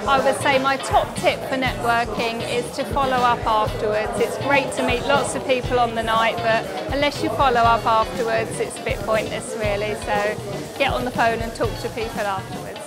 I would say my top tip for networking is to follow up afterwards. It's great to meet lots of people on the night, but unless you follow up afterwards, it's a bit pointless really. So get on the phone and talk to people afterwards.